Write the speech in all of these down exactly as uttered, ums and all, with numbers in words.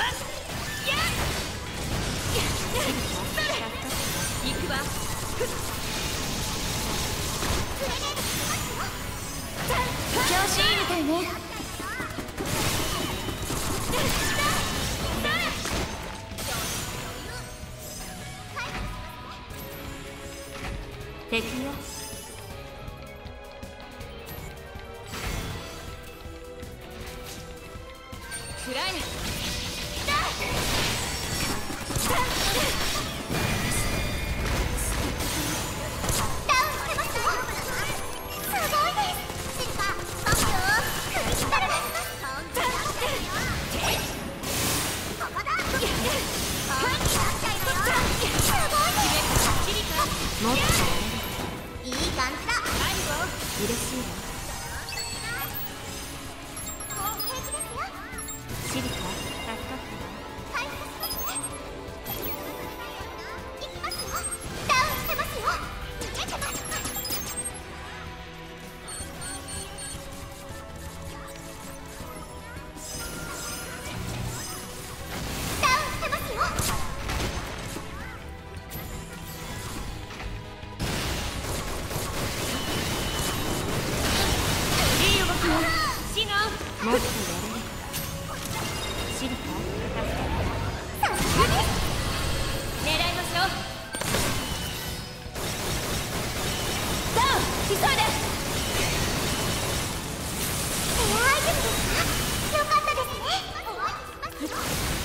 行くわ。 調子いいみたいね。敵よ。 食らえ。 もっといい感じだ。 嬉しいわ。 もう平気ですよ。 シリカ、助かったわ。 回復しますね。行きますよ。ダウンしてますよ。逃げてます。ダウンしてますよ。 シノン。 もっとやれるからシリカ、助かったわ。 さすがです。 狙いましょう。ダウン。急いで。 エアアイテムですか？よかったですね。お会いしますよ。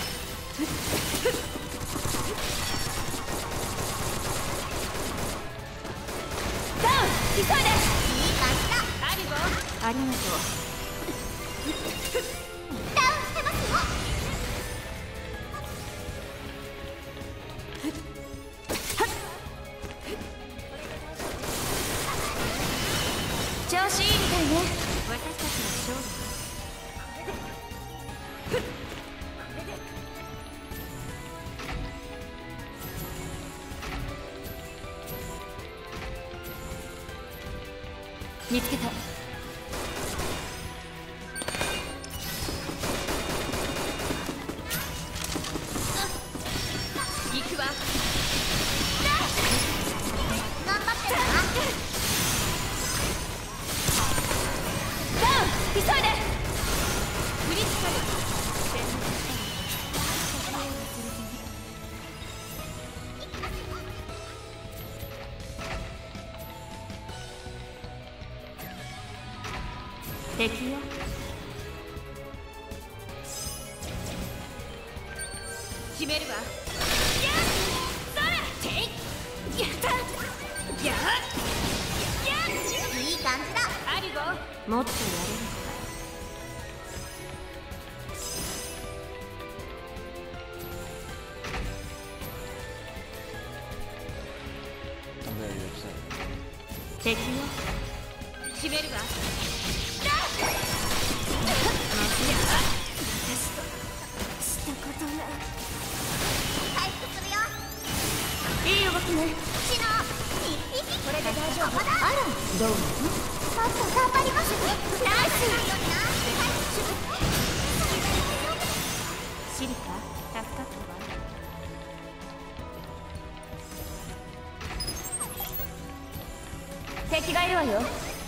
ダウン。急いで。 いい感じだ。 あるわ。 ありがとう。 ダウンしてますよ。 調子いいみたいね。 私たちの勝利。 見つけた。 行くわ。 頑張ってな。 ダウン。急いで。クリティカル。 敵よ。 決めるわ。やっそれ。ていやったやっやっいい感じだ。 あるわ。 もっとやれるか敵よ。 決めるわ。 したことない。 回復するよ。 いい動きね。 シノ一匹。これで大丈夫。 あら、どうなの？ もっと頑張りますね。ナイス。 シリカ、助かったわ。敵がいるわよ。 そんな。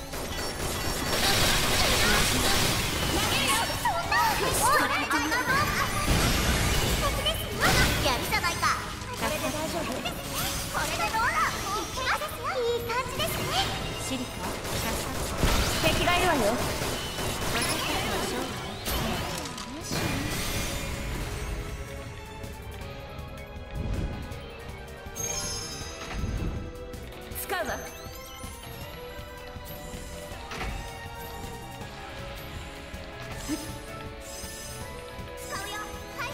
おい、あいたの。素敵ですよ。やるじゃないか。これで大丈夫。これでどうだ。いい感じですね。 シリカ、助かったわ。敵がいるわよ。私たちの勝利。 使うわ。 使うよ。はい。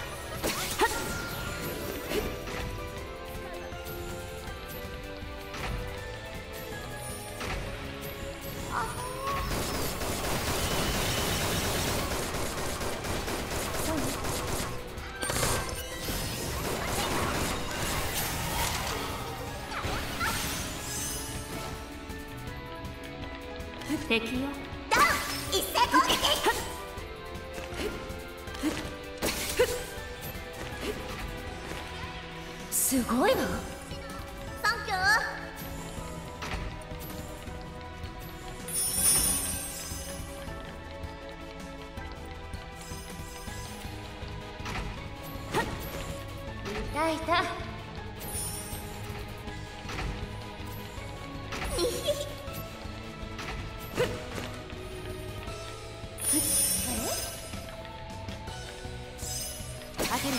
敵よ。 ダウン。一斉攻撃。 すごいわ。 サンキュー。 いたいた。当てる。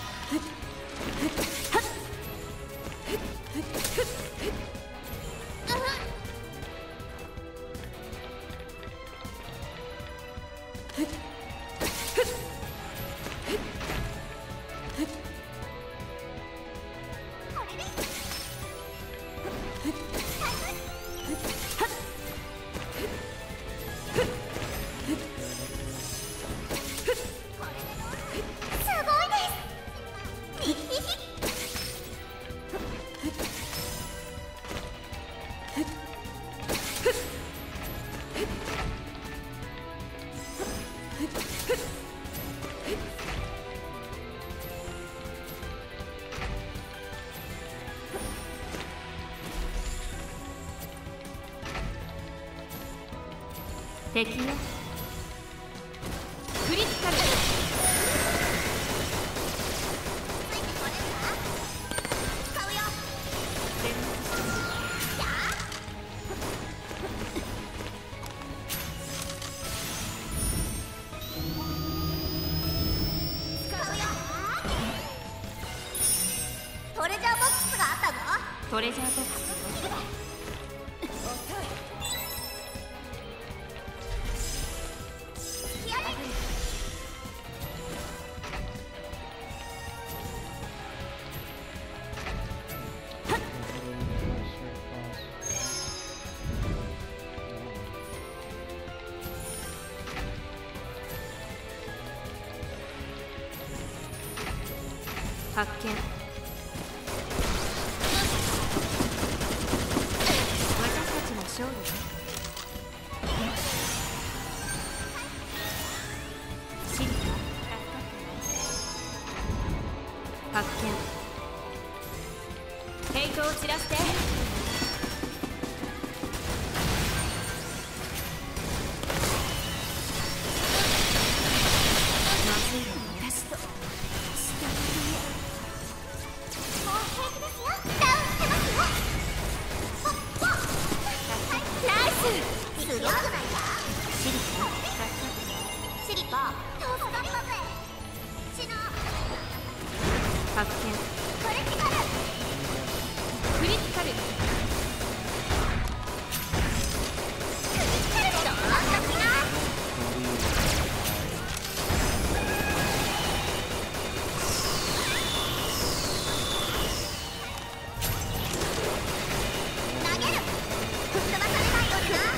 敵よ。クリティカル。 使うよ。使うよ。トレジャーボックスがあったぞ。 トレジャーボックス。発見。私たちの勝利ね。シリカ、助かってね。発見。ヘイトを散らして。まずいわ、私と。 すごくないか。 シリカ、 シリカ、助かります。シノ。 発見。 クリティカル。 クリティカル。 クリティカルでどうだったな。投げる。吹っ飛ばされないようにな。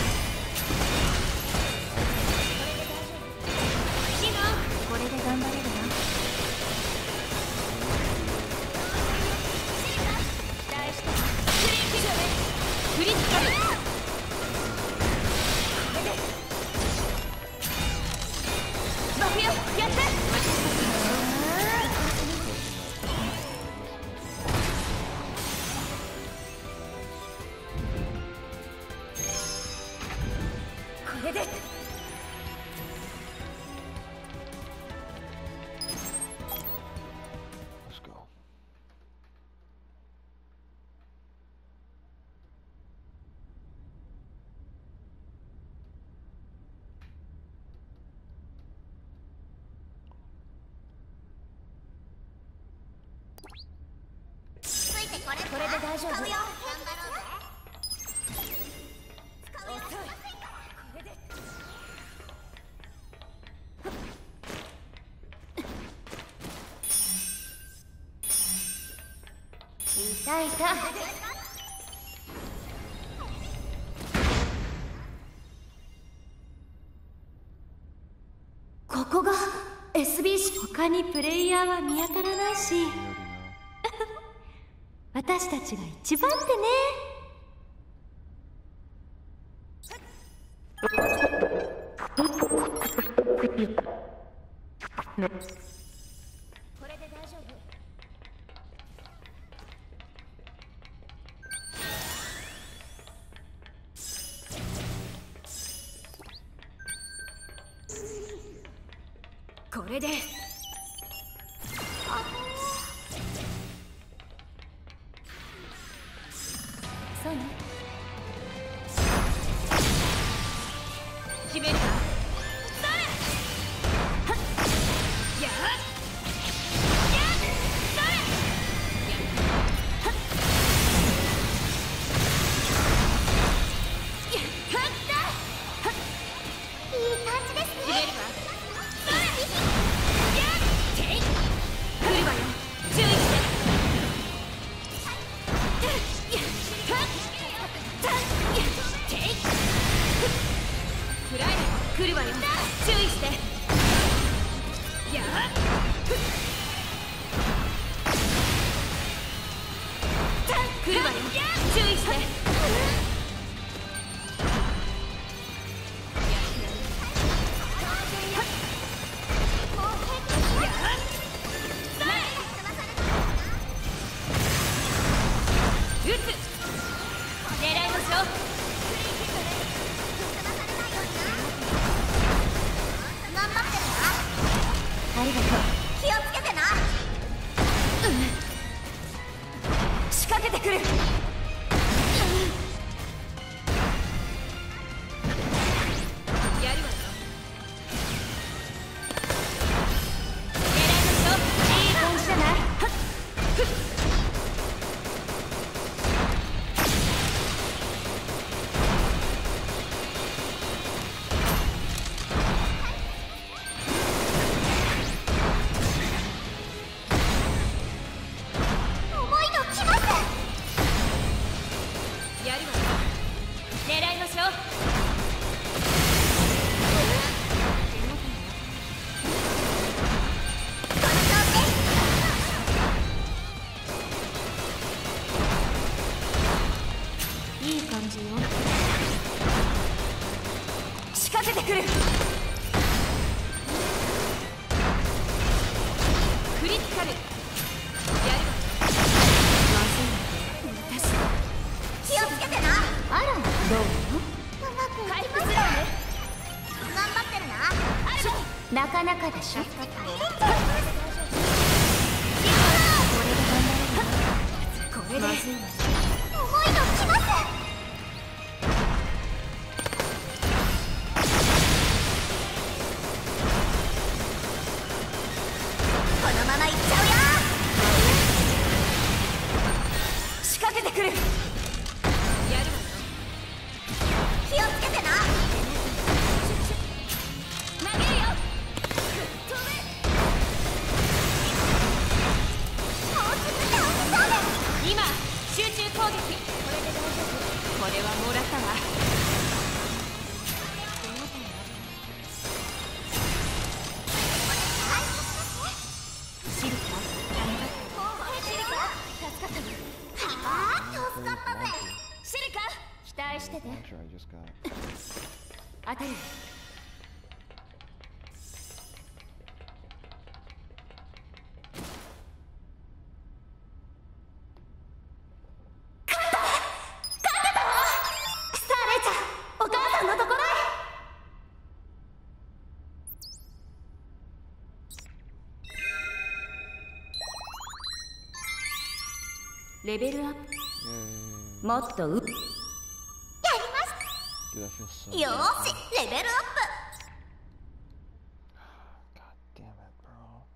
これで頑張れるな。期待してクリティカル。バフよ、やって。これでこれこれで大丈夫。 使うよ。頑張ろうぜ。使うよ。 これでいたいた。ここが エスビーシー。他にプレイヤーは見当たらないし私たちが一番ってね。これで大丈夫。 これでそうね。 決めるか。それはっやっやっそれやっはっやっはったはっいい感じです決めるね。 わ。それやってい来るわよ。注意してやっはっフライ来るわよ。注意してやっ来るわよ。注意して撃つ。狙いましょう。 頑張ってるな。 ありがとう。 気をつけてな。 仕掛けてくる。やるわよ。狙いましょう。 いい感じじゃない？ 重いの来ます。 やるわよ。狙いましょう。 この調子。 いい感じよ。 仕掛けてくる。クリティカル。やるわよ。 気をつけてな。 あら、どう？ うまくいきます。頑張ってるな。 なかなかでしょ。これこれでまずいわ。 重いの来ます。このまま行っちゃうよ。 仕掛けてくる。やるわよ。 気をつけてな。 投げるよ。飛べ。 もうすぐ倒せそうです。 今集中攻撃。これで大丈夫。これはもらったわ。 シルカ、 はあ、助かったぜ。 シルカ。 期待してて。 Sure, I just got. 当たる。 さあレイちゃん、お母さんのところへ。 レベルアップ。 Yay. もっとう。 やりまし Dude, that feels so た。よーし、レベルアッ God damn it, bro.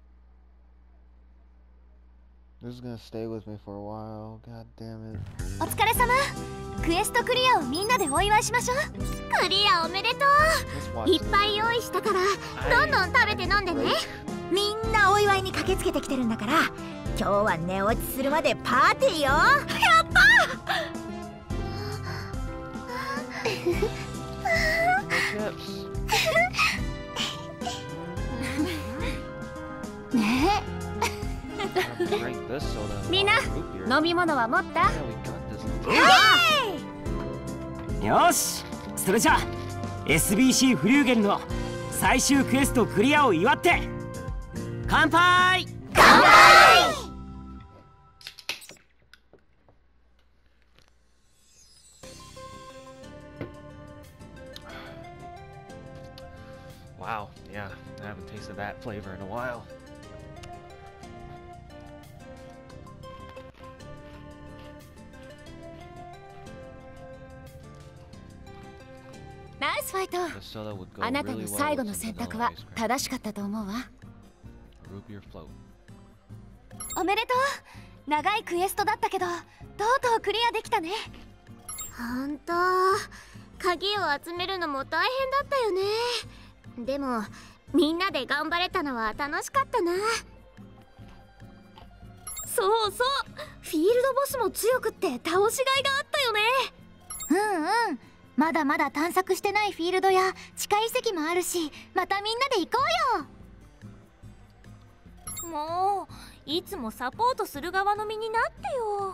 This is gonna stay with me for a while. God damn it. プ。お疲れ様。クエストクリアをみんなでお祝いしましょう。クリアおめでと Let's う。い watch っぱい用意したから、どんどん食べて飲んでね。みんなお祝いに駆けつけてきてるんだから、今日は寝落ちするまでパーティーよ。やった chips. ね Drink this soda. and みんな root beer. 飲み物は持った？ Yeah, we got this. よし、それじゃあ エスビーシー フリューゲルの最終クエストクリアを祝って乾杯。 乾杯。 Uh, Wow, yeah, I haven't tasted that flavor in a while. ナイスファイト。 The soda would go あなた really の well 最後 with の some 選 vanilla 択は ice cream. 正しかったと思うわ。 Root beer float. おめでとう。長いクエストだったけど、とうとうクリアできたね。 ほんと、鍵を集めるのも大変だったよね。でもみんなで頑張れたのは楽しかったな。そうそう、フィールドボスも強くって倒しがいがあったよね。 うんうん、まだまだ探索してないフィールドや地下遺跡もあるし、またみんなで行こうよ。 もういつもサポートする側の身になってよ。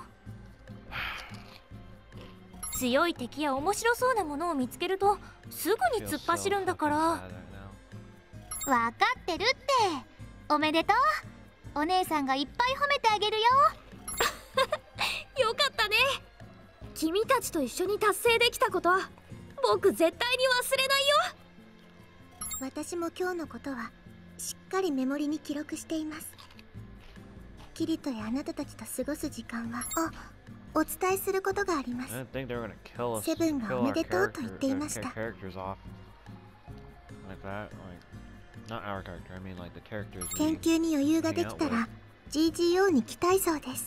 強い敵や面白そうなものを見つけるとすぐに突っ走るんだから。 わかってるって。おめでとう。お姉さんがいっぱい褒めてあげるよ。 よかったね。君たちと一緒に達成できたこと、僕絶対に忘れないよ。 私も今日のことはしっかりメモリに記録しています。キリトやあなたたちと過ごす時間は、あ、お伝えすることがあります。 I didn't think they were gonna kill us. セブンが kill おめ our でとうと character- 言っていました their characters off. Like that, like not our character. I mean like the characters. 研 we 究に余裕ができたら ジージーオー に来たいそうです。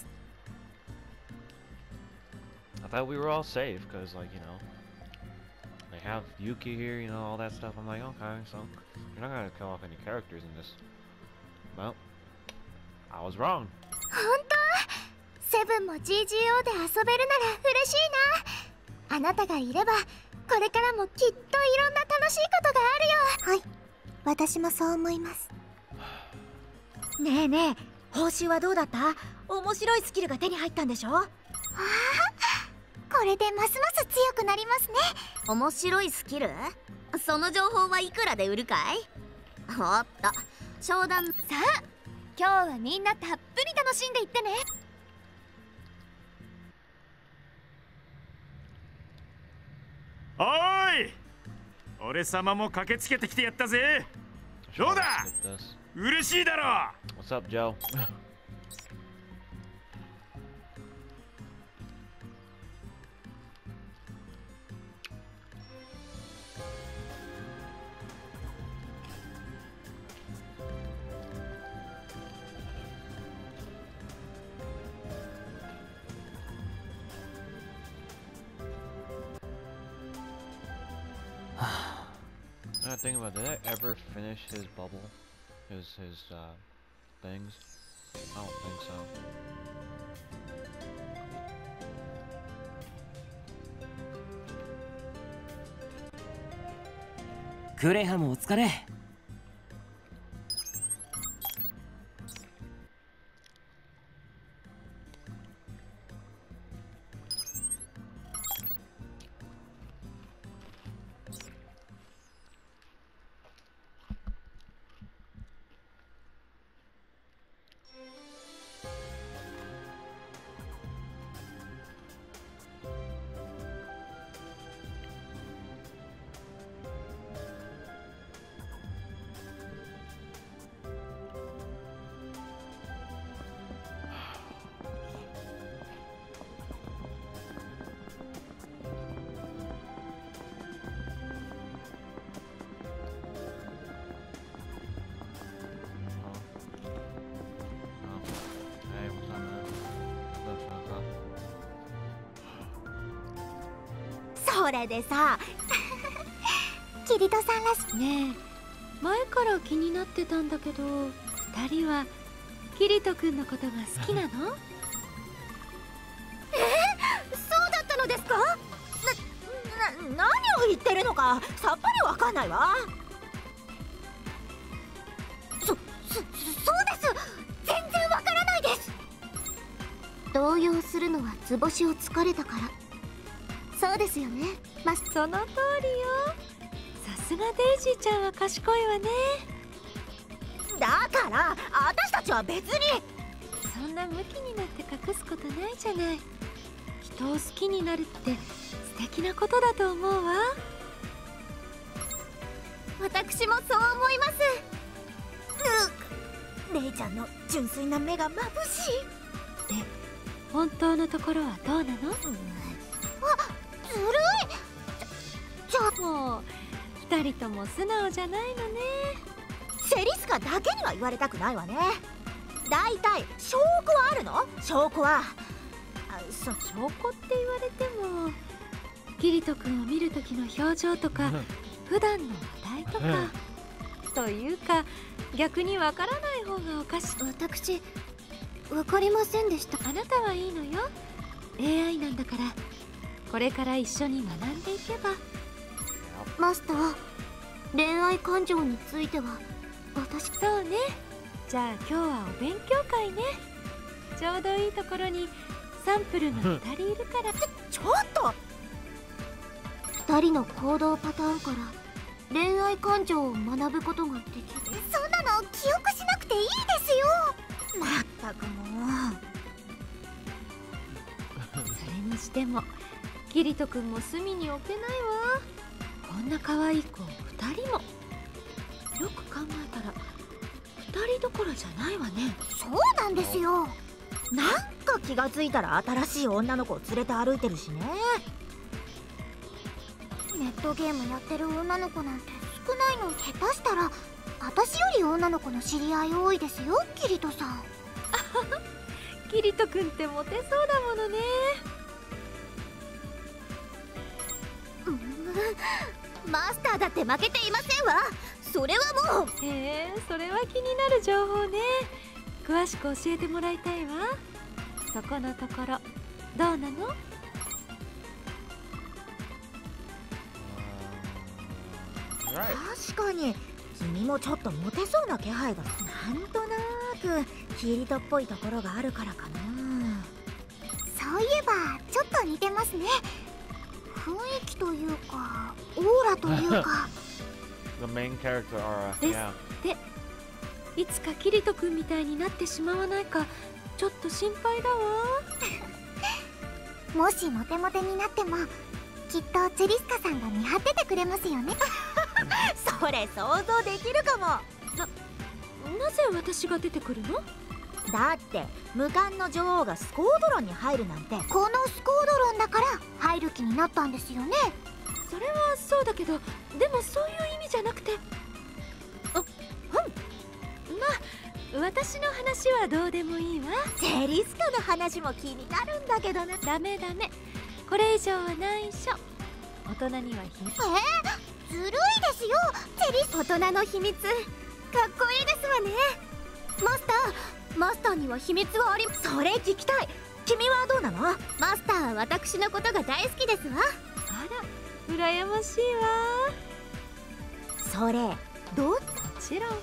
I thought we were all safe because, like, you know, they have Yuki here, you know, all that stuff. I'm like, okay, so you're not gonna kill off any characters in this. Well, I was wrong. 本当？セブンも ジージーオー で遊べるなら嬉しいな。あなたがいればこれからもきっといろんな楽しいことがあるよ。はい、私もそう思います。 ねえねえ、報酬はどうだった？面白いスキルが手に入ったんでしょ？ わあ、これでますます強くなりますね。 面白いスキル？その情報はいくらで売るかい？おっと、商談。 さあ、今日はみんなたっぷり楽しんでいってね。 おーい、俺様も駆けつけてきてやったぜ。どうだ、 Skip this. 嬉しいだろ。 What's up, Joe? I think about it, did I ever finish his bubble? His his uh things? I don't think so. クレハもお疲れ。 Hey, what's up, man? What's up, what's up? それでさキリトさんらしいねえ、前から気になってたんだけど、二人はキリト君のことが好きなの？ そうだったのですか？な、な、何を言ってるのかさっぱりわかんないわ。そ、そ、そうです。全然わからないです。動揺するのは図星を突かれたから。そうですよね。ま、 その通りよ。さすがデイジーちゃんは賢いわね。 だから私たちは別に。 そんなムキになって隠すことないじゃない。人を好きになるって素敵なことだと思うわ。 私もそう思います。うっ、レイちゃんの純粋な目が眩しい。 で、本当のところはどうなの？ うん、あ、ずるい。じゃ、じゃもう二人とも素直じゃないのね。 セリスカだけには言われたくないわね。だいたい証拠はあるの？証拠は。あ、そ証拠って言われても、キリト君を見る時の表情とか普段の話題とかというか、逆にわからない方がおかしい。 私わかりませんでした。 あなたはいいのよ。 エーアイ なんだから、これから一緒に学んでいけば。 マスター、恋愛感情については私。 そうね。じゃあ今日はお勉強会ね。ちょうどいいところにサンプルがふたりいるからちょ、ちょっとふたりの行動パターンから恋愛感情を学ぶことができる。そんなの記憶しなくていいですよ。まったくもう。 それにしてもキリト君も隅に置けないわ。こんな可愛い子ふたりも。よく考えたらふたりどころじゃないわね。 そうなんですよ。なんか気がついたら新しい女の子を連れて歩いてるしね。ネットゲームやってる女の子なんて少ないの。下手したら私より女の子の知り合い多いですよ、キリトさん。 キリト君ってモテそうだものね。 うーん、マスターだって負けていませんわ。それはもう。 へえ、それは気になる情報ね。詳しく教えてもらいたいわ。そこのところどうなの？ 確かに君もちょっとモテそうな気配が。なんとなくキリトっぽいところがあるからかな。そういえばちょっと似てますね。雰囲気というかオーラというか。 The main character aura. です Yeah. っていつかキリト君みたいになってしまわないか、ちょっと心配だわ。 もしモテモテになってもきっとチェリスカさんが見張っててくれますよね。それ想像できるかも。 な、なぜ私が出てくるの？ だって無冠の女王がスコードロンに入るなんて、このスコードロンだから入る気になったんですよね。 それはそうだけど、でもそういう意味じゃなくて。あ、うん。まあ私の話はどうでもいいわ。 チェリスカの話も気になるんだけどね。 ダメダメ、これ以上は内緒。大人には秘密。 えー、ずるいですよ、チェリス。大人の秘密かっこいいですわね。マスター、マスターには秘密はあり。それ聞きたい。君はどうなの？マスターは私のことが大好きですわ。 あら、羨ましいわ。 それどう？ もちろん。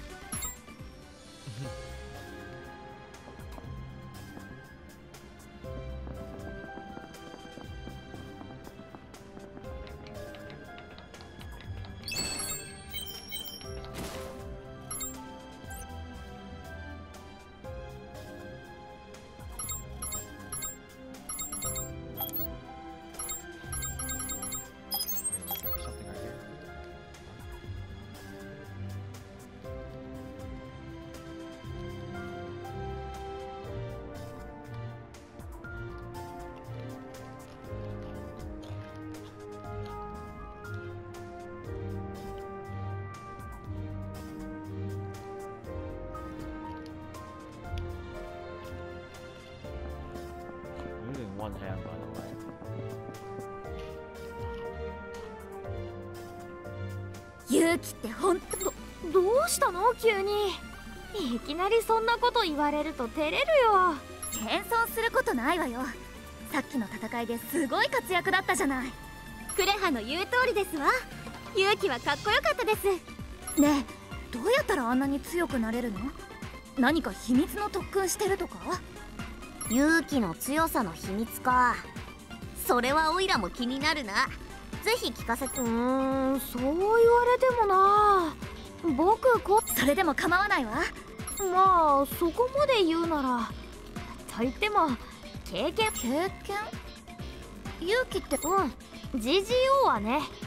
Using one hand, by the way. 勇気ってほんと。ど、どうしたの急に。いきなりそんなこと言われると照れるよ。謙遜することないわよ。さっきの戦いですごい活躍だったじゃない。クレハの言う通りですわ。勇気はかっこよかったです。ねえ、どうやったらあんなに強くなれるの？何か秘密の特訓してるとか？ 勇気の強さの秘密か。それはオイラも気になるな。ぜひ聞かせて。 うーん、そう言われてもな。僕こそれでも構わないわ。まあそこまで言うなら。と言っても経験。経験？勇気って、うん、ジージーオー はね。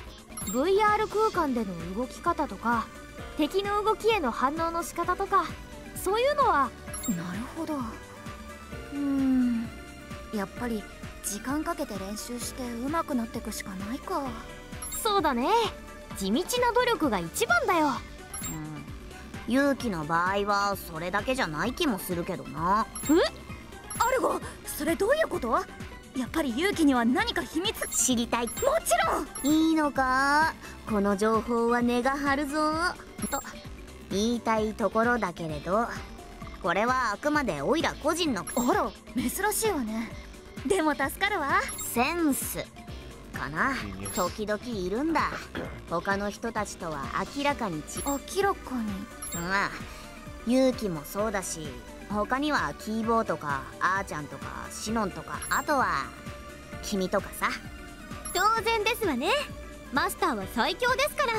ブイアール 空間での動き方とか敵の動きへの反応の仕方とか、そういうのは。 なるほど。うーん、やっぱり時間かけて練習して上手くなってくしかないか。 そうだね、地道な努力が一番だよ。 うん、勇気の場合はそれだけじゃない気もするけどな。 え、アルゴ、それどういうこと？やっぱり勇気には何か秘密？ 知りたい。 もちろん。 いいのか、この情報は根が張るぞと言いたいところだけれど、これはあくまでオイラ個人のあら、珍しいわね。でも助かるわ。 センスかな。時々いるんだ、他の人たちとは明らかにち明らかに。 まあ勇気もそうだし、他にはキーボーとかあーちゃんとかシノンとか、あとは君とかさ。 当然ですわね、マスターは最強ですから。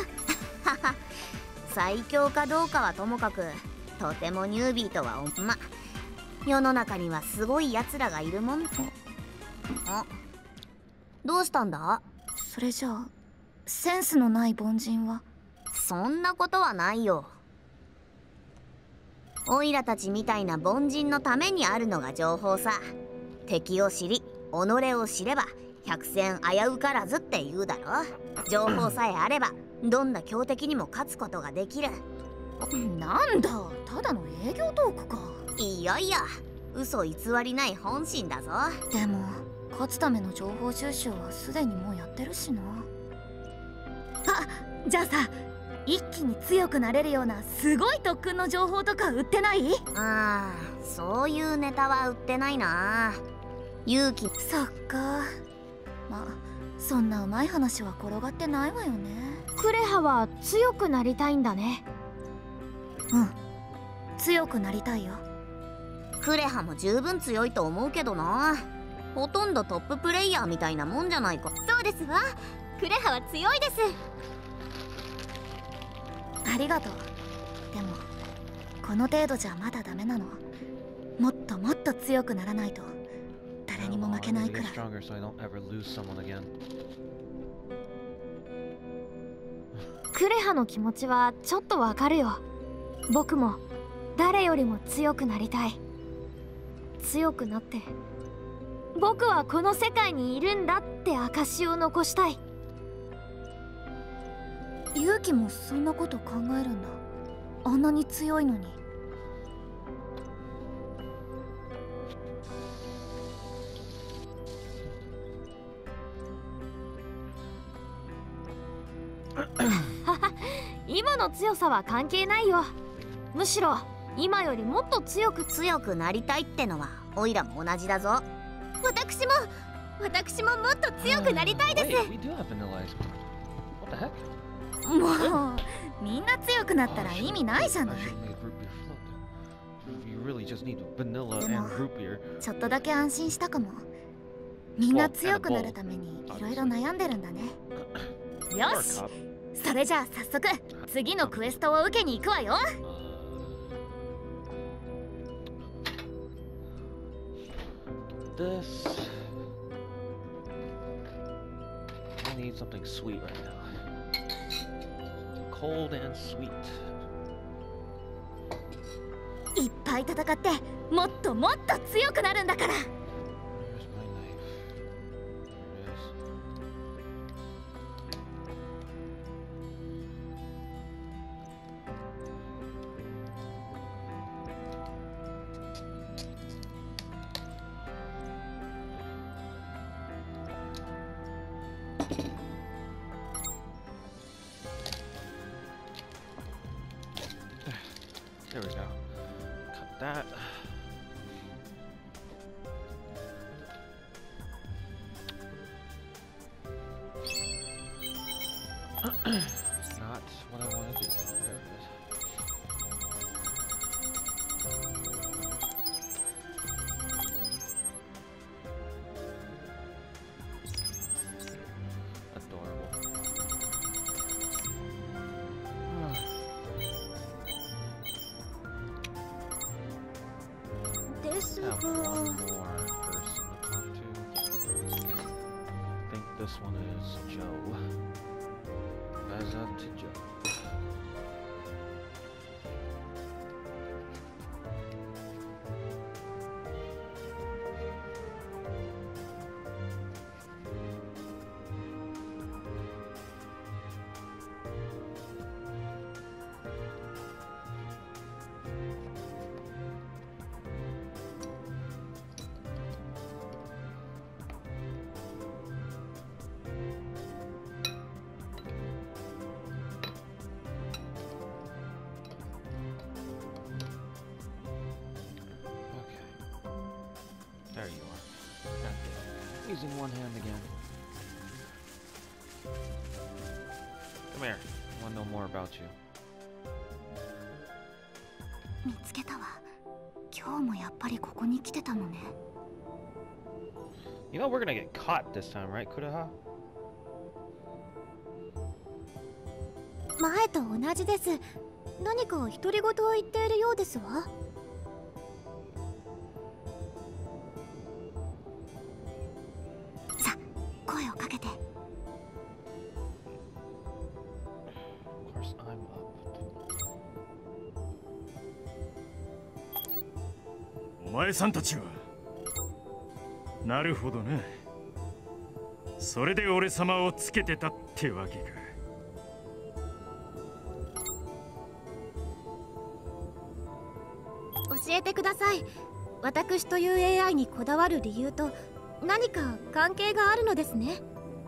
最強かどうかはともかく、とてもニュービーとはおま、世の中にはすごいやつらがいるもん。あ、どうしたんだ？ それじゃあセンスのない凡人は？ そんなことはないよ。オイラたちみたいな凡人のためにあるのが情報さ。敵を知り己を知れば百戦危うからずって言うだろ。情報さえあればどんな強敵にも勝つことができる。 なんだ、ただの営業トークか。 いやいや、嘘偽りない本心だぞ。 でも勝つための情報収集はすでにもうやってるしな。あ、じゃあさ、一気に強くなれるようなすごい特訓の情報とか売ってない？ ああ、そういうネタは売ってないな。勇気。 そっか。まあそんなうまい話は転がってないわよね。 クレハは強くなりたいんだね。 うん、強くなりたいよ。 クレハも十分強いと思うけどな。ほとんどトッププレイヤーみたいなもんじゃないか。 そうですわ、クレハは強いです。 ありがとう。でもこの程度じゃまだダメなの。もっともっと強くならないと誰にも負けないくらい。 クレハの気持ちはちょっとわかるよ。僕も誰よりも強くなりたい。強くなって僕はこの世界にいるんだって証を残したい。 勇気もそんなこと考えるんだ。あんなに強いのに。 今の強さは関係ないよ。むしろ今よりもっと強く強くなりたいってのはオイラも同じだぞ。 私も私ももっと強くなりたいです。 もうみんな強くなったら意味ないじゃない。でもちょっとだけ安心したかも。みんな強くなるためにいろいろ悩んでるんだね。よし、それじゃあ早速次のクエストを受けに行くわよ。 This I need something sweet right now. Cold and sweet. いっぱい戦ってもっともっと強くなるんだから。 Where's my knife? There it is. There we go. Cut that. Not what I want to do. There it is. Adorable. Have one more person to talk to. I think this one is Joe. using one hand again. Come here. I want to know more about you. 見つけたわ。今日もやっぱりここに来てたのね。 You know we're gonna get caught this time, right, Kuraha? 前と同じです。何か独り言を言っているようですわ。 さあ、声をかけて。 Of course, I'm up. お前さんたちは。なるほどね。それで俺様をつけてたってわけか。 教えてください。私という エーアイ にこだわる理由と何か関係があるのですね。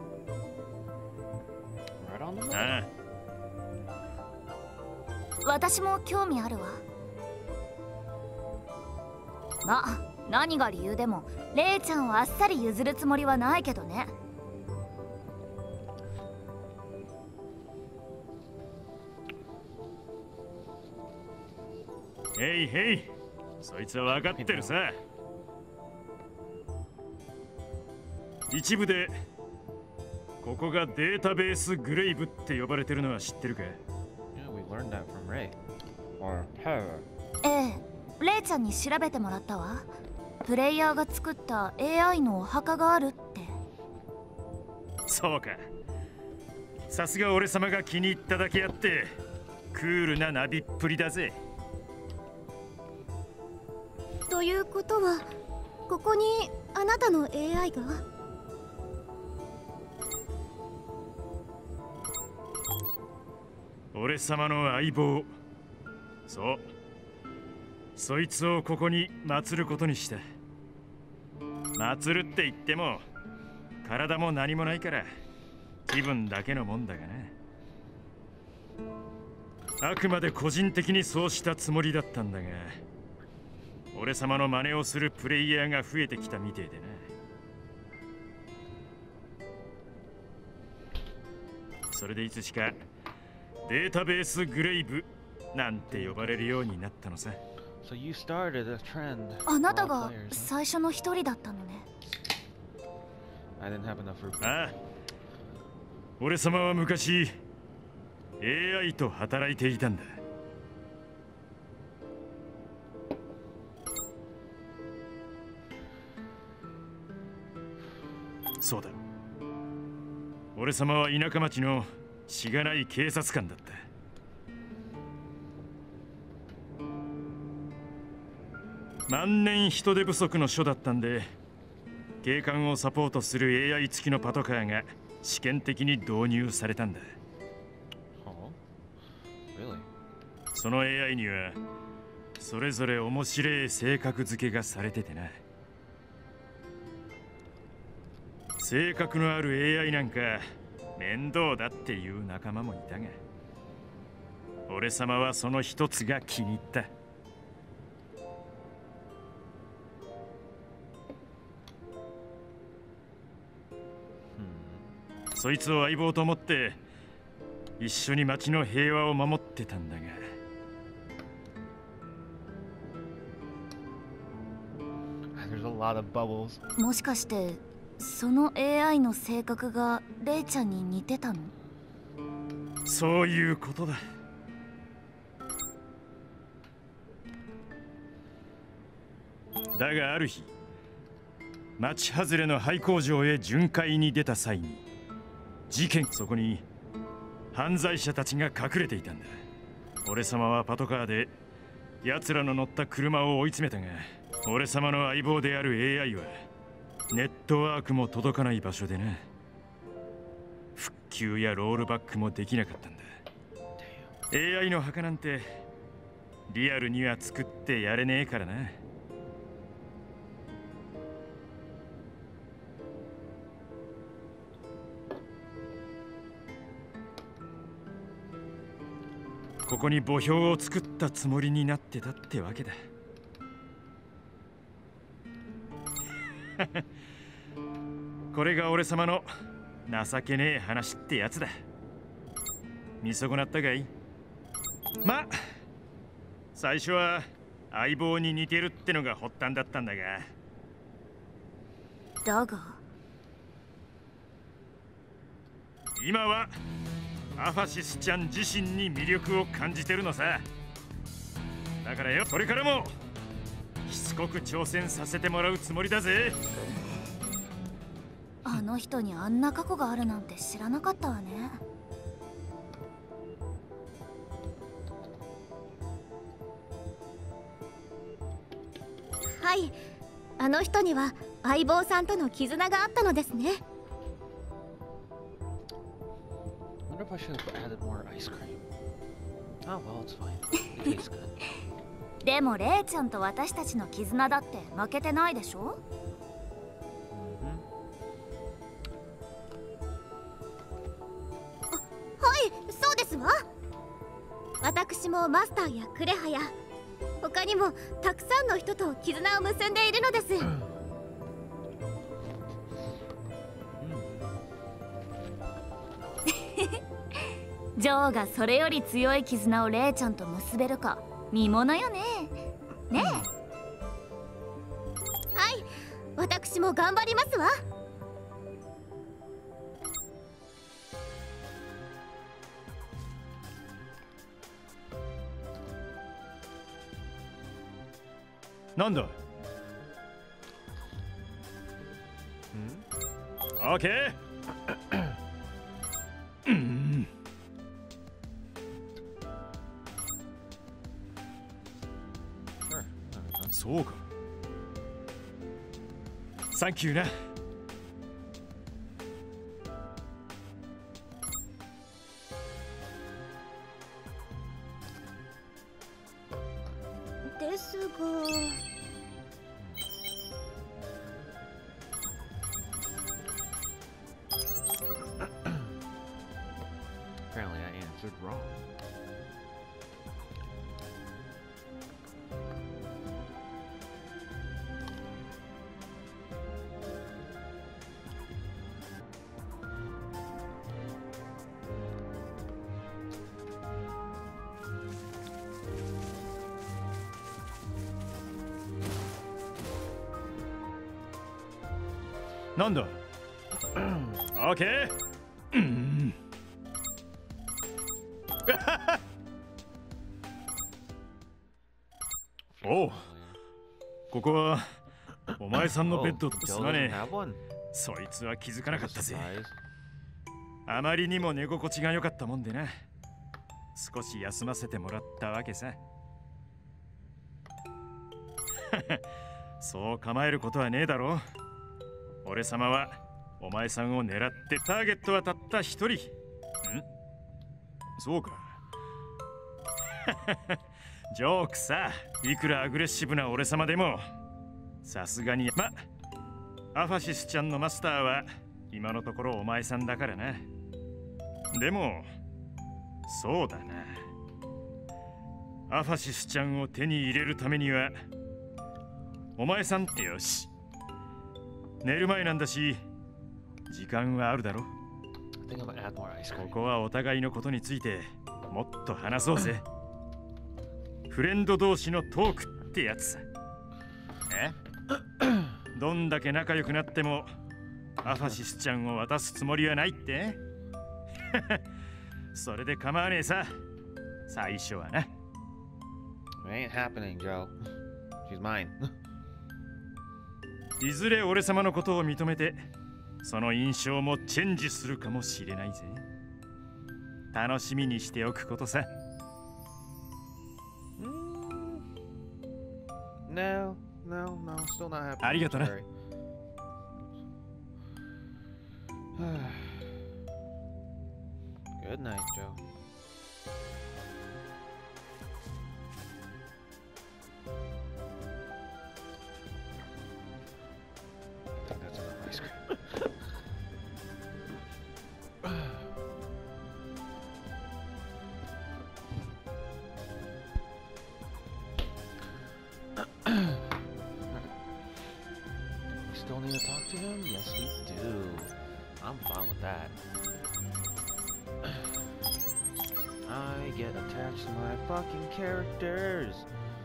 ああ。 私も興味あるわ。まあ、何が理由でもレイちゃんをあっさり譲るつもりはないけどね。 へいへい、そいつは分かってるさ。一部でここがデータベースグレイブって呼ばれてるのは知ってるか？ Yeah, we learned that from Ray. Or her. ええ。レイちゃんに調べてもらったわ。プレイヤーが作った エーアイ のお墓があるって。 そうか。さすが俺様が気に入っただけあってクールなナビっぷりだぜ。 ということはここにあなたの エーアイ が？ 俺様の相棒。そう、そいつをここに祀ることにした。祀るって言っても体も何もないから気分だけのもんだがな。あくまで個人的にそうしたつもりだったんだが、俺様の真似をするプレイヤーが増えてきたみてえでな。それでいつしかデータベースグレイブなんて呼ばれるようになったのさ。 So you started a trend. あなたが最初の一人だったのね。 I didn't have enough room. ああ、俺様は昔 エーアイ と働いていたんだ。そうだ、俺様は田舎町のしがない警察官だった。万年人手不足の署だったんで、警官をサポートする エーアイ 付きのパトカーが試験的に導入されたんだ。 Really? その エーアイ にはそれぞれ面白い性格付けがされててな。性格のある エーアイ なんか面倒だっていう仲間もいたが、俺様はその一つが気に入った。そいつを相棒と思って一緒に町の平和を守ってたんだが、 There's a lot of bubbles. もしかしてその エーアイ の性格がレイちゃんに似てたの？ そういうことだ。だがある日、町外れの廃工場へ巡回に出た際に事件、そこに犯罪者たちが隠れていたんだ。俺様はパトカーで奴らの乗った車を追い詰めたが、俺様の相棒である エーアイ はネットワークも届かない場所でな、復旧やロールバックもできなかったんだ。 エーアイ の墓なんてリアルには作ってやれねえからな。ここに墓標を作ったつもりになってたってわけだ。 これが俺様の情けねえ話ってやつだ。見損なったかい？ま、最初は相棒に似てるってのが発端だったんだが。 だが今はアファシスちゃん自身に魅力を感じてるのさ。だからよ、これからもしつこく挑戦させてもらうつもりだぜ。 あの人にあんな過去があるなんて知らなかったわね。はい、あの人には相棒さんとの絆があったのですね。 I wonder if I should have added more ice cream. Oh well, it's fine. It tastes good. でもレイちゃんと私たちの絆だって負けてないでしょ。はい、そうですわ。私もマスターやクレハや他にもたくさんの人と絆を結んでいるのです。ジョーがそれより強い絆をレイちゃんと結べるか見ものよね。ねえ。はい、私も頑張りますわ。 なんだ？オッケー。そうか。サンキューな。 ですが。 Apparently I answered wrong. Nanda. なんだ？オッケー。おう、ここはお前さんのベッドとすまねえ。そいつは気づかなかったぜ。あまりにも寝心地が良かったもんでな、少し休ませてもらったわけさ。そう構えることはねえだろ。俺様はお前さんを狙って、ターゲットはたった一人。ん？そうか。ジョークさ。いくらアグレッシブな俺様でもさすがに。ま、アファシスちゃんのマスターは今のところお前さんだからな。でもそうだな、アファシスちゃんを手に入れるためにはお前さんって。よし、寝る前なんだし時間はあるだろ。ここはお互いのことについてもっと話そうぜ。フレンド同士のトークってやつさ。え？どんだけ仲良くなってもアファシスちゃんを渡すつもりはないって？それで構わねえさ、最初はな。 It ain't happening, Joe. She's mine. いずれ俺様のことを認めて、その印象もチェンジするかもしれないぜ。楽しみにしておくことさ。 No, no, no, still not happening. ありがとな。 Good night, Joe. I think that's enough ice cream. Still need to talk to him? Yes, we do. I'm fine with that. I get attached to my fucking characters.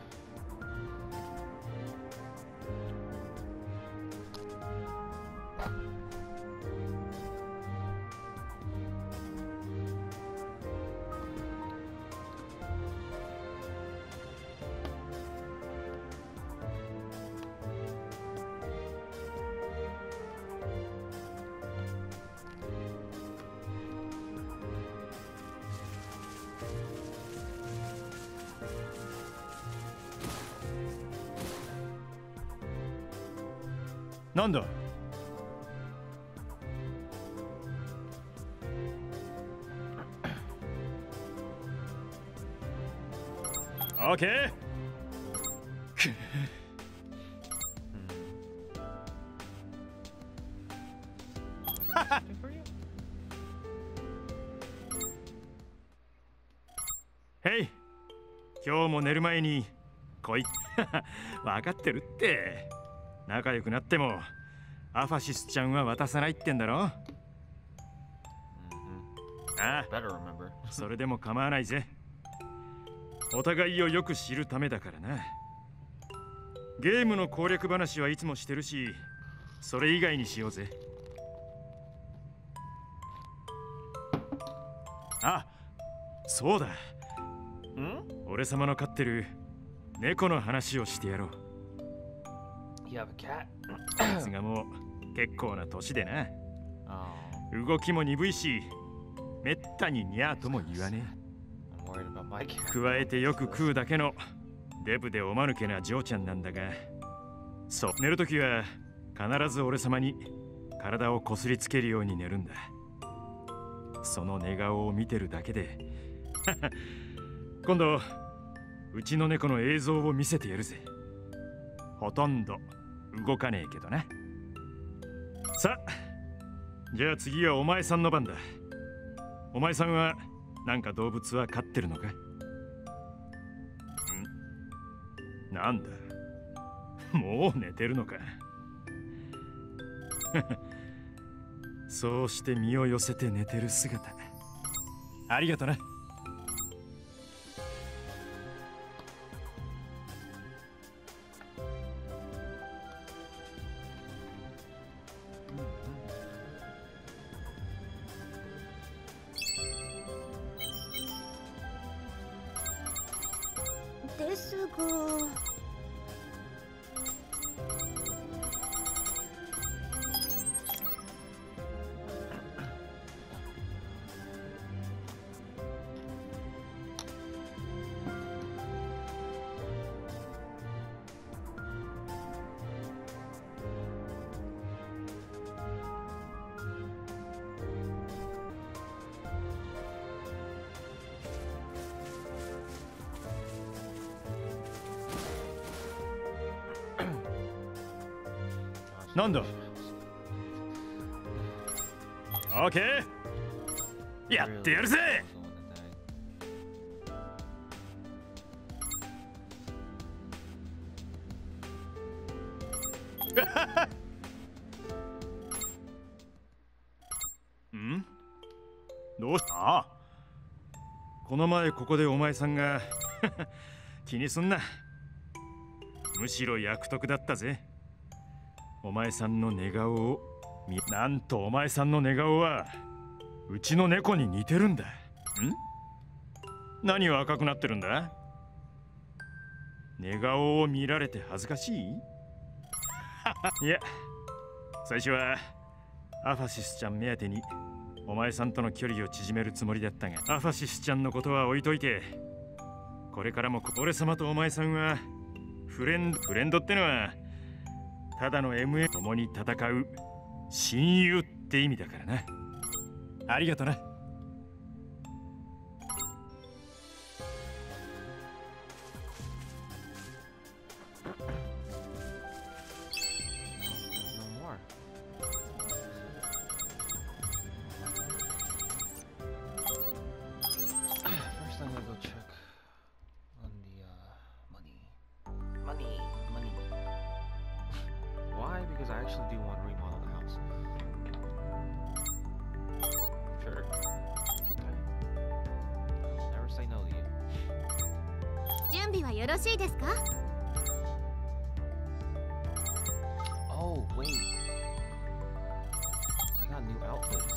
なんだ。オーケー。へい、今日も寝る前に来い。分かってるって。仲良くなってもアファシスちゃんは渡さないってんだろ。ああ、それでも構わないぜ。お互いをよく知るためだからな。ゲームの攻略話はいつもしてるし、それ以外にしようぜ。あ、そうだ。ん？俺様の飼ってる猫の話をしてやろう。 You have a cat? あいつがもう結構な年でな。動きも鈍いし、めったにニャーとも言わねえ。加えてよく食うだけのデブでおまぬけなジョーちゃんなんだが、そう、寝るときは必ず俺様に体をこすりつけるように寝るんだ。その寝顔を見てるだけで今度うちの猫の映像を見せてやるぜ。ほとんど動かねえけどな。さあ、じゃあ次はお前さんの番だ。お前さんはなんか動物は飼ってるのか？ん？なんだ、もう寝てるのか。そうして身を寄せて寝てる姿、ありがとな。 ですが、 なんだ。オーケー、やってやるぜ。ん？どうした？ああ、この前ここでお前さんが気にすんな。むしろ役得だったぜ。お前さんの寝顔を見、なんとお前さんの寝顔はうちの猫に似てるんだ。ん？何が赤くなってるんだ？寝顔を見られて恥ずかしい？いや、最初はアファシスちゃん目当てにお前さんとの距離を縮めるつもりだったが、アファシスちゃんのことは置いといて、これからも俺様とお前さんはフレンド、フレンドってのはただの エムエム 共に戦う親友って意味だからな。ありがとな。 Because I actually do want 準備はよろしいですか？ Oh, wait. I got new outfits.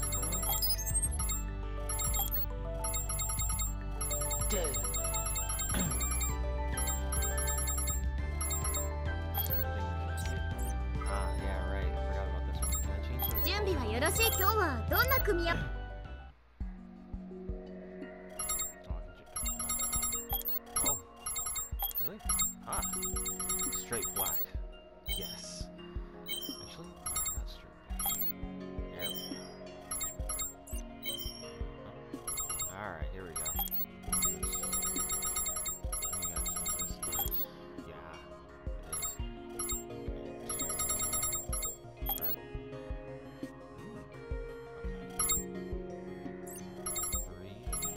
Dead. Ah, yeah, right. I forgot about this one. Can I change the... 準備はよろしい。今日はどんな組み合わせ？ Oh, really? Ah, straight black. Yes. Actually, not straight black. There we go. Oh. Alright, here we go. Yeah, it is. Red. Three.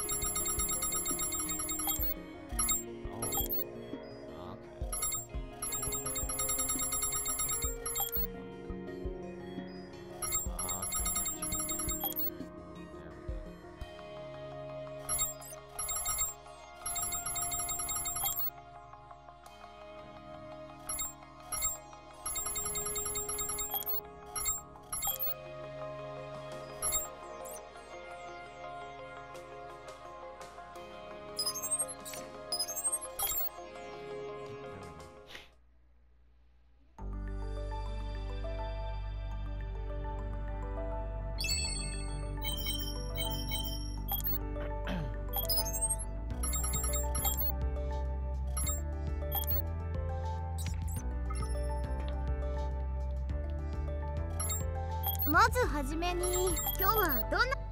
Oh. Okay. まずはじめに今日はどんな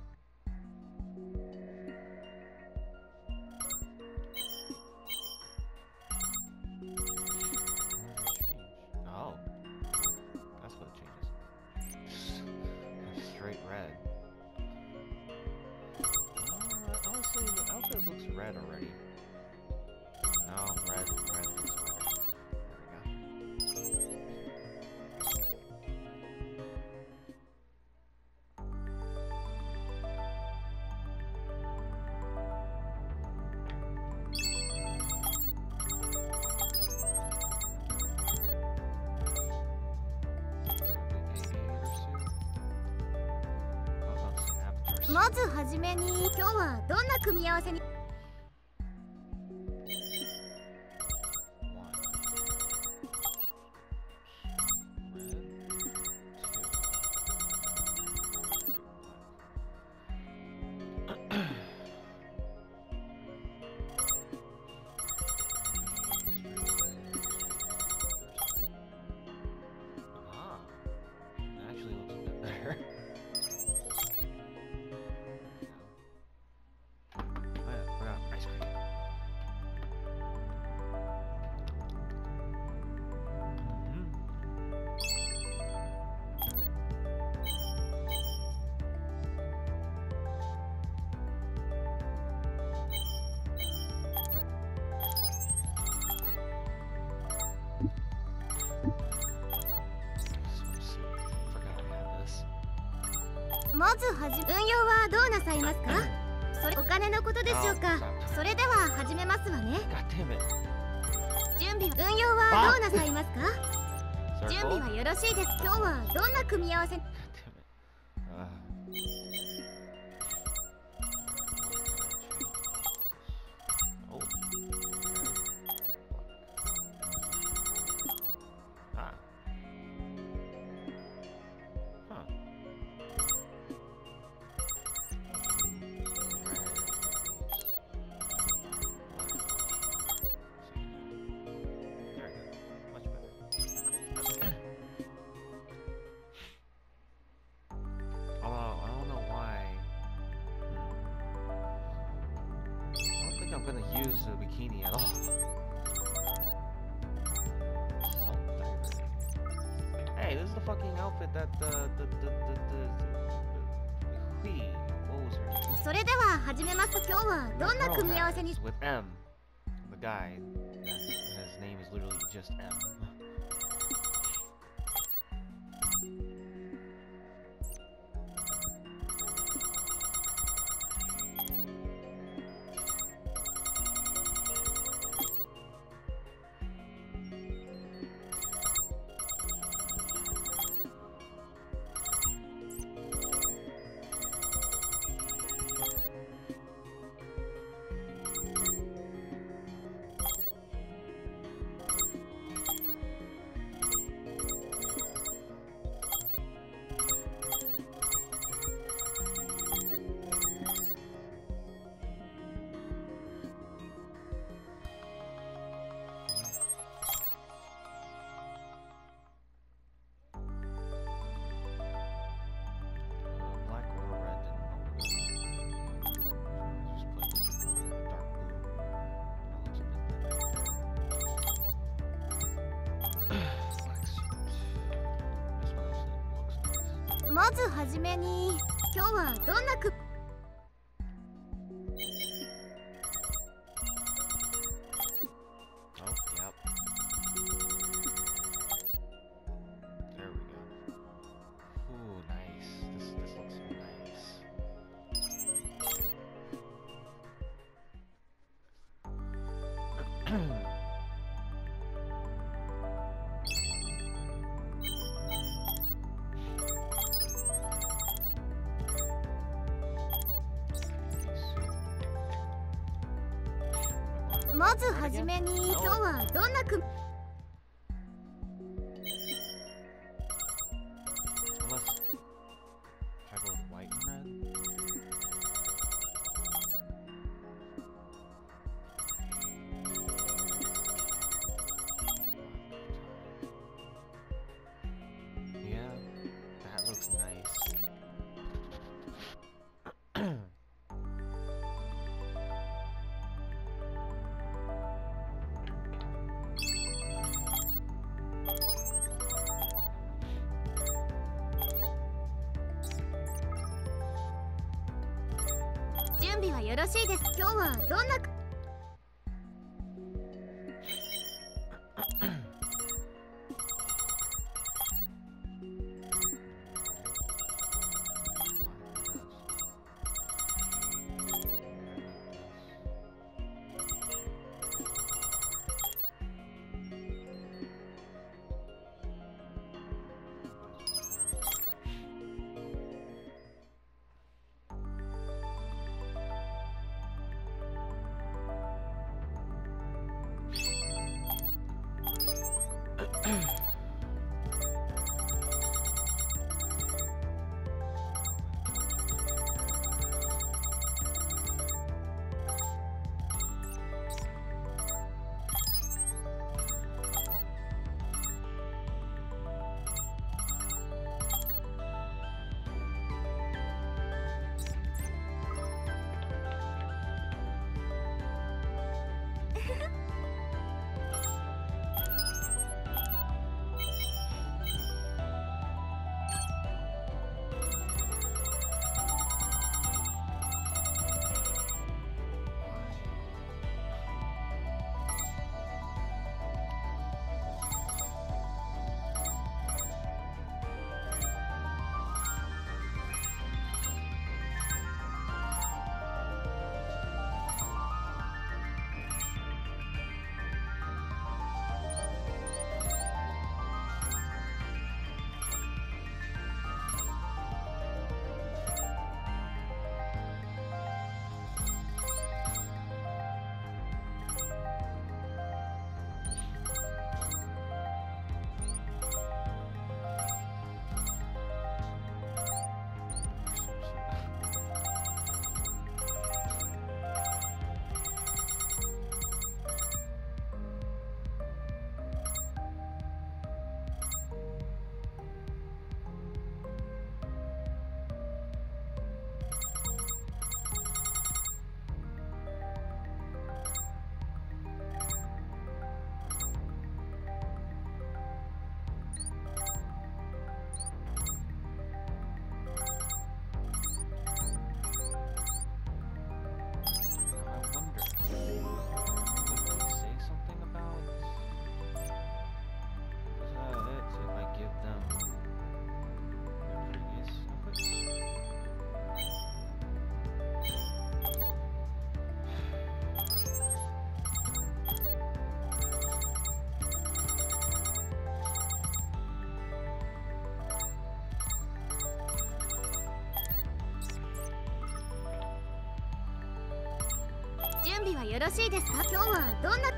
Oh, that's what it changes. Straight red. Uh, honestly, the outfit looks red already. No, red, red looks better. There we go. Aviator suit. まずはじめに今日はどんな組み合わせに Ah, that actually looks a bit better. Oh yeah, forgot ice cream. Swimsuit. Forgot I had this. まずはじ運用はどうなさいますか？それお金のことでしょうか？それでは始めますわね。 God damn it. 準備運用はどうなさいますか？ 準 Circle. 備はよろしいです。今日はどんな組み合わせ God damn it. Uh. Oh. Ah. Huh. There we go. Much better. Although, I don't know why. Hmm. I don't think I'm gonna use the bikini at all. Salt diver. Hey, this is the fucking outfit that the the the the the, the, the what was her name? それでは始めます。今日はどんな Girl 組み合わせに has with M. The guy, that, his name is literally just M. まずはじめに今日はどんなく まずはじめに今日はどんなく 準備はよろしいです。今日はどんな 準備はよろしいですか？今日はどんな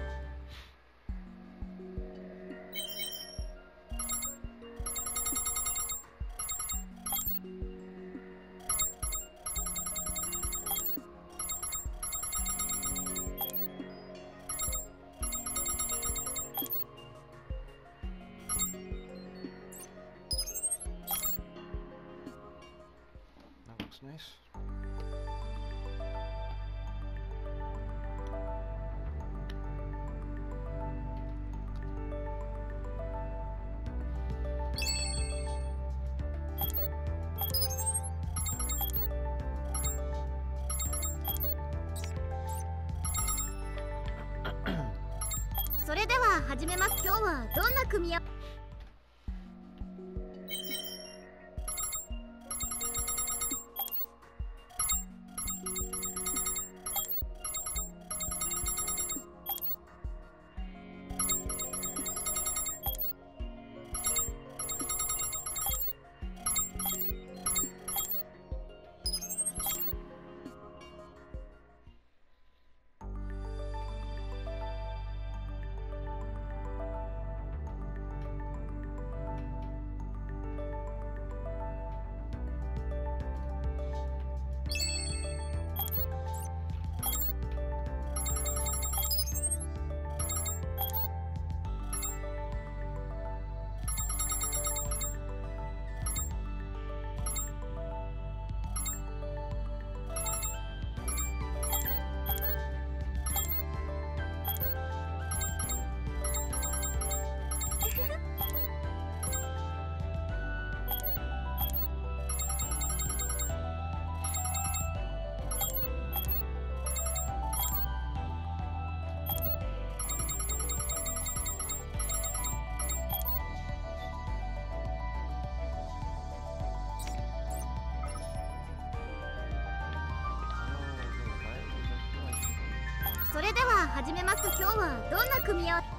Nice. それでは始めます。今日はどんな組み合わせそれでは始めます。今日はどんな組み合わせ